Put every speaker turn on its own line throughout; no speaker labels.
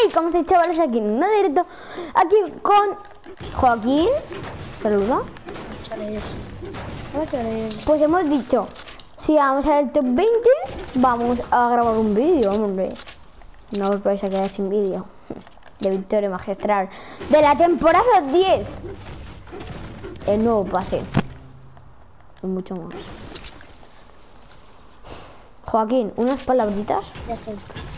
¿Cómo estáis, chavales? Aquí en un directo. Aquí con Joaquín. Saluda.
Chavales. Hola, chavales.
Pues hemos dicho, si vamos al top 20, vamos a grabar un vídeo, hombre. No os vais a quedar sin vídeo. De victoria magistral de la temporada 10. El nuevo pase. Y mucho más. Joaquín, unas palabritas.
Ya estoy.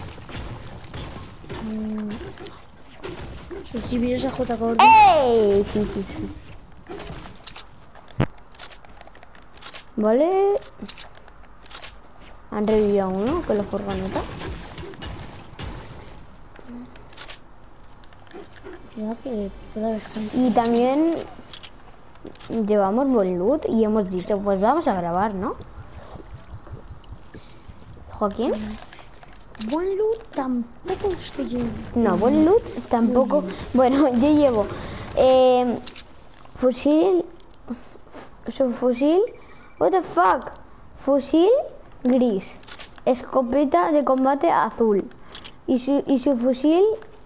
Suscribiros a JCordy.
¡Ey! Sí. Vale. Han revivido a uno con la furgoneta.
Cuidado que puede haber gente.
Y también llevamos buen loot y hemos dicho, pues vamos a grabar, ¿no? Joaquín.
Buen loot tampoco es que yo...
No, buen loot tampoco. Bueno, yo llevo fusil, subfusil, what the fuck, fusil gris, escopeta de combate azul y su fusil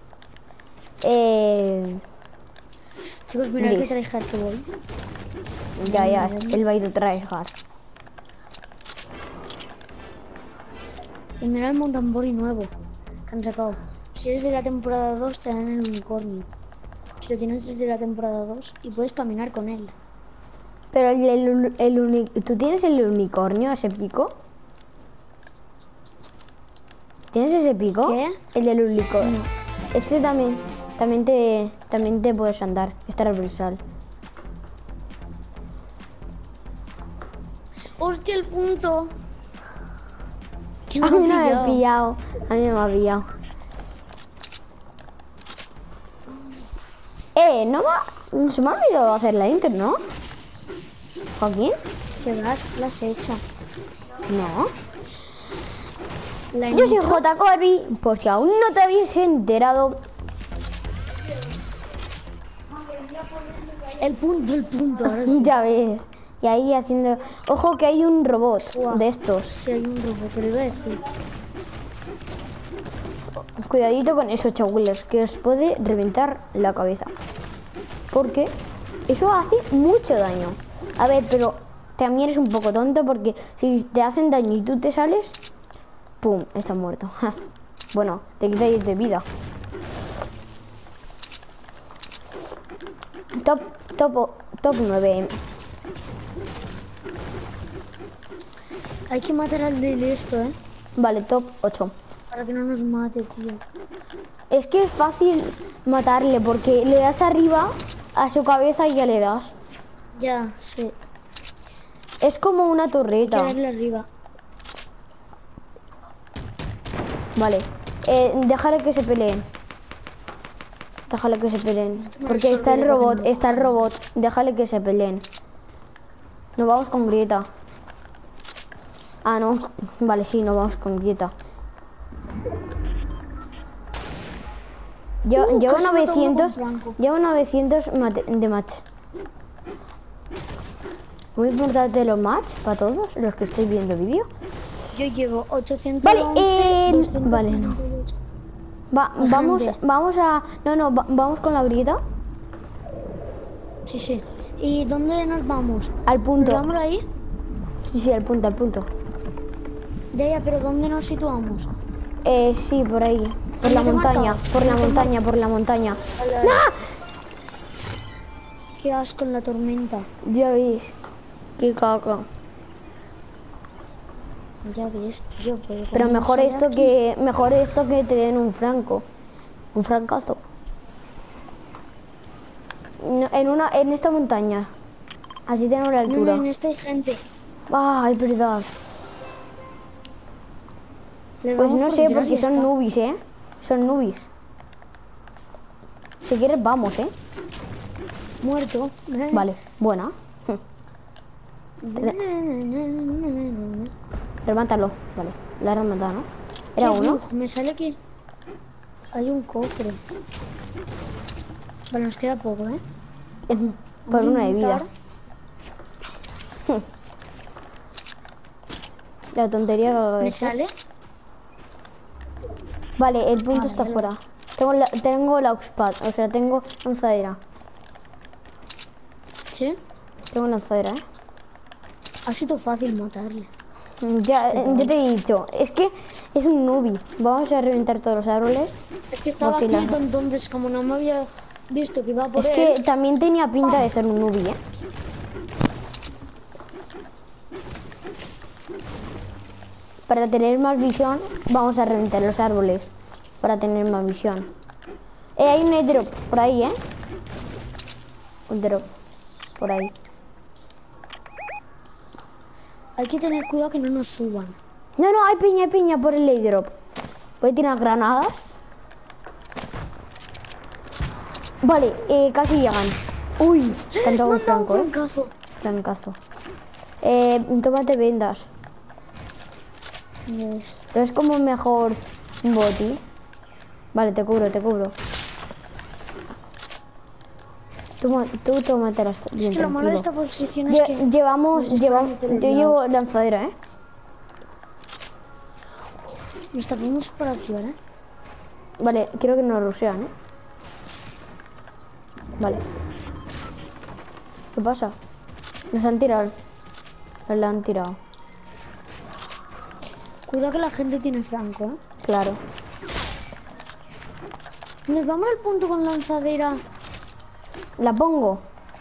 Chicos, mirad
gris.
que tryhard que voy.
Ya, el baito tryhard.
Y mirad el mountain body nuevo que han sacado. Si eres de la temporada 2 te dan el unicornio. Si lo tienes desde la temporada 2 y puedes caminar con él.
Pero ¿tú tienes el unicornio, ese pico? ¿Tienes ese pico?
¿Qué?
El del unicornio.
No.
Este también te puedes andar, está reversal.
¡Hostia, el punto! ¿Qué
A
me
mí no me
ha
ha
pillado?
pillado, a mí no me ha pillado. Se me ha olvidado hacer la intro, ¿no? ¿Joaquín?
¿Qué vas? La has hecho.
No.
La
Yo soy
intro.
J. Corby, por si aún no te habéis enterado.
El punto. Ahora sí.
Ya ves. Y ahí haciendo... Ojo que hay un robot
Guau.
de estos.
Si hay un robot, te lo iba a decir.
Cuidadito con eso, chabuelos, que os puede reventar la cabeza. Porque eso hace mucho daño. A ver, pero también eres un poco tonto porque si te hacen daño y tú te sales, ¡pum! Estás muerto. Bueno, te quita 10 de vida. Top 9.
Hay que matar al de esto,
Vale, top 8.
para que no nos mate, tío.
Es que es fácil matarle porque le das arriba a su cabeza y ya le das.
Ya, sí.
Es como una
Hay que
torreta.
darle arriba.
Vale, déjale que se peleen. Déjale que se peleen. Porque está el robot, Déjale que se peleen. Nos vamos con Grieta. Ah, no. Vale, sí, nos vamos con Grieta. Llevo
casi mato a uno con
900.
Franco.
Llevo 900 de match. Muy importante los match para todos los que estáis viendo el vídeo.
Yo llevo 811.
Vale, vale, no.
258.
Vamos a... No, vamos con la Grieta.
Sí. ¿Y dónde nos vamos?
Al
¿Nos
punto.
vamos ahí?
Sí, al punto.
Ya, pero ¿dónde nos situamos?
Sí, por ahí. Por
¿Dónde
la
te he
montaña,
marcado?
por la
¿Dónde te he
montaña, por la montaña.
Vale.
¡Ah!
¿Qué asco en la tormenta?
Ya veis. Qué caca.
Ya ves, tío.
Pero
¿cómo
mejor
sale
esto
aquí?
que te den un franco. Un francazo. No, en esta montaña. Así tenemos la
No,
altura.
en esta hay gente.
Ah, es verdad.
Le
Pues
vamos
no
por
sé,
detrás y
porque son
está.
nubis, Son nubis. Si quieres, vamos,
Muerto.
Vale, buena. Remátalo. Vale, la he rematado, ¿no? Era
¿Qué?
uno.
Me sale que hay un cofre. Vale, nos queda poco,
Por
Vamos a
una de vida.
intentar-
La tontería que
¿Me sale?
Vale, el punto
Ah,
está
vale.
fuera. Tengo la Oxpad, o sea, tengo lanzadera.
¿Sí?
Tengo lanzadera, ¿eh?
Ha sido fácil matarle.
Ya te he dicho, es que es un nubi. Vamos a reventar todos los árboles.
Es que estaba
Vacilazo.
quieto, entonces como no me había visto que iba por
Es
él.
que también tenía pinta de ser un nubi, ¿eh? Para tener más visión, vamos a reventar los árboles. Para tener más visión. Hay un airdrop por ahí, ¿eh? Un drop. Por ahí.
Hay que tener cuidado que no nos suban.
No, hay piña por el airdrop. Voy a tirar granadas. Vale, casi llegan. Uy, tanto un franco, ¿eh? Francazo. Tómate vendas.
Yes.
Es como mejor un boti. Vale, te cubro. Tú tómate las.
Es que lo malo de esta posición es que...
Yo llevo lanzadera, ¿eh?
Nos tapamos por aquí, ¿vale?
Vale, quiero que nos rushean, ¿eh? Vale. ¿Qué pasa? Nos han tirado. Nos la han tirado.
Cuidado que la gente tiene franco, ¿eh?
Claro.
Nos vamos al punto con lanzadera.
La pongo.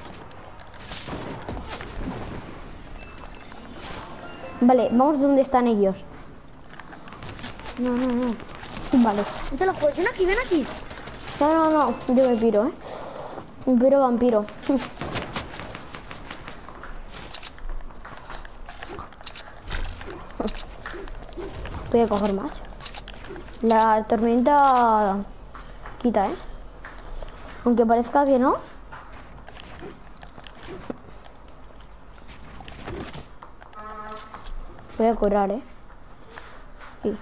Vale, vamos donde están ellos.
No.
Vale.
No te lo juegues. Ven aquí.
No. Yo me piro, ¿eh? Me piro vampiro. Voy a coger más. La tormenta quita, ¿eh? Aunque parezca que no. Voy a curar, ¿eh? Sí.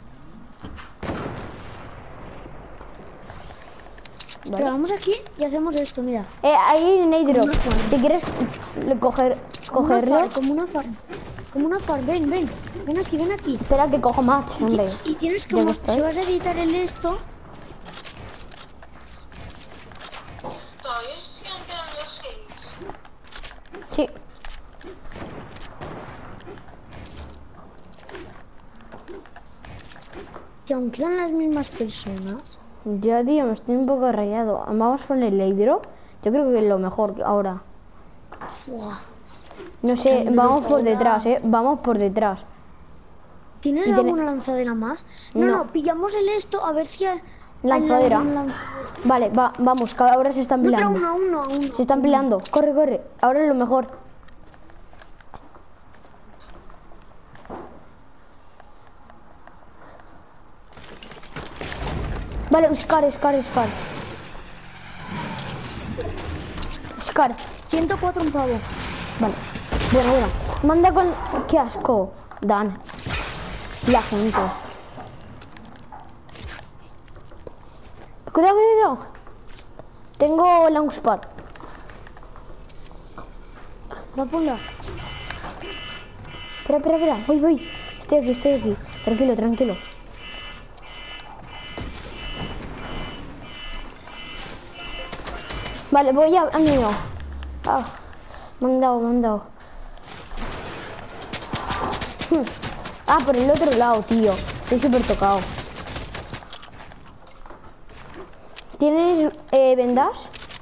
Pero vamos aquí y hacemos esto, mira.
Ahí hay un airdrop. Si quieres cogerlo.
Como una farm. Ven aquí.
Espera que cojo match, hombre.
Y tienes que...
¿Dónde
Si
estoy?
vas a editar el esto...
Todavía se siguen quedando los kills.
Sí.
Que aún quedan las mismas personas.
Ya, tío, me estoy un poco rayado. Vamos con el airdrop. Yo creo que es lo mejor que ahora.
Buah.
No sé, vamos por detrás, Vamos por detrás.
¿Tienes alguna lanzadera más? No, pillamos el esto a ver si hay...
Lanzadera.
hay lanzadera.
Vale, vamos, que ahora se están
No, pero
peleando.
a uno.
Se están peleando. Corre. Ahora es lo mejor. Vale, Scar.
104 un pavo.
Vale. Bueno. Manda con... ¡Qué asco! Dan. La gente. Cuidado. Tengo Launchpad.
Va por la...
Espera. Voy. Estoy aquí. Tranquilo. Vale, voy a mío. Me han dado. Por el otro lado, tío. Estoy súper tocado. ¿Tienes vendas?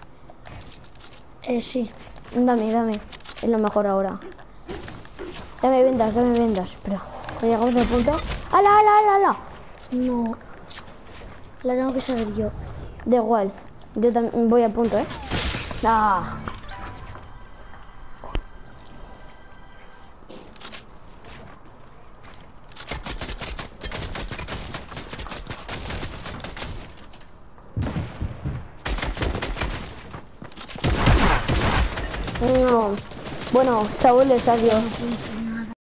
Sí.
Dame. Es lo mejor ahora. Dame vendas. Espera. Llegamos al punto. ¡Hala!
No. La tengo que saber yo.
Da igual. Yo también voy a punto, ¿eh? No. Bueno, chavales, adiós.